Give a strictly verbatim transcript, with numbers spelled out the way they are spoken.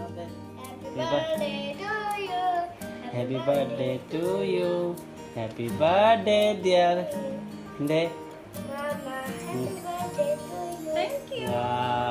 birthday to you. Happy birthday to you. Happy birthday, dear. De. Mama, happy birthday to you. Thank you. Wow.